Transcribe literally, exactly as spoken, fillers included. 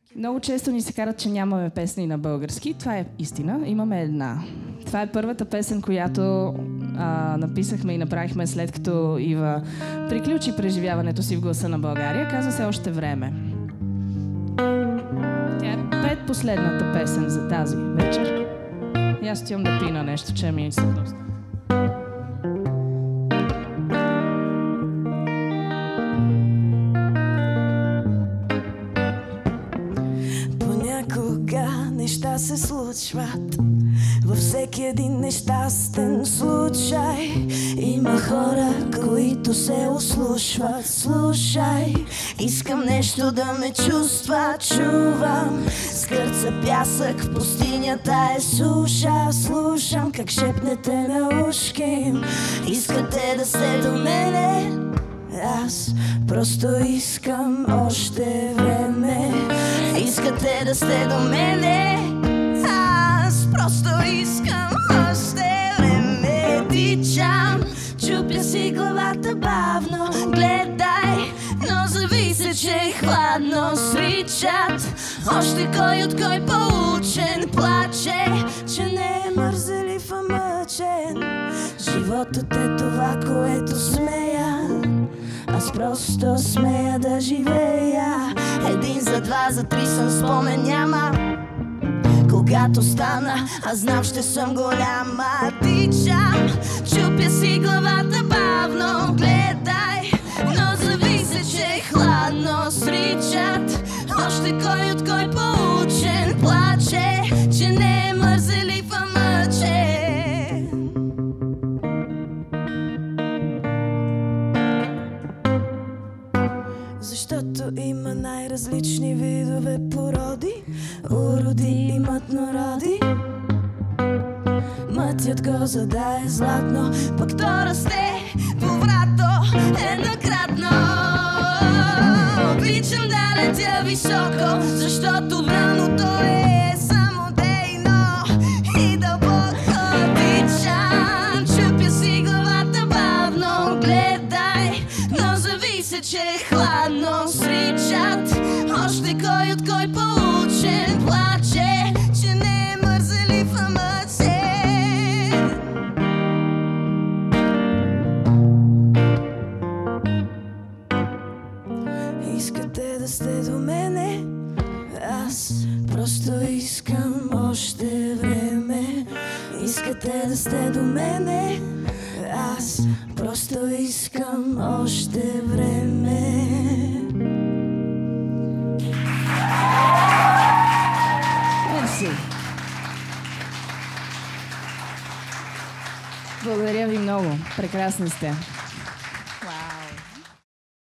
Много често ни се карат, че нямаме песни на български. Това е истина. Имаме една. Това е първата песен, която а, написахме и направихме след като Ива приключи преживяването си в Гласа на България. Казва се "Още време". Тя е предпоследната песен за тази вечер. И аз отивам да пина нещо, че ми е съдост. Понякога неща се случват във всеки един нещастен случай. Има хора, които се ослушват. Слушай, искам нещо да ме чувства. Чувам скърца пясък, в пустинята е суша. Слушам как шепнете на ушки. Искате да сте до мене. Аз просто искам още време. Искате да сте до мене. Аз просто искам още време. Тичам, чупя си главата бавно. Гледай, но зависи, че е хладно. Сричат още кой от кой поучен. Плаче, че не е мързелив, а мъчен. Животът е това, което смея. Аз просто смея да живея. Един за два, за три съм спомен няма. Когато стана, аз знам, ще съм голяма. Тичам, чупя си главата бавно. Гледай, но зависи, че е хладно. Сричат още кой от кой поучен. Плаче, че не е мързелив, а мъчен. Защото има най-различни видове породи. Уроди имат народи. Мътят го, за да е златно. Пък то расте повратно еднократно. Обичам да летя високо, защото враното е самодейно и дълбоко. Тичам, чупя си главата бавно. Гледай, но зависи, че е хладно. Сричат още кой от кой поучен. Плаче, че не е мързелив, а мъчен. Искате да сте до мене. Аз просто искам още време. Искате да сте до мене. Аз просто искам още време. Мерси. Благодаря ви много. Прекрасни сте.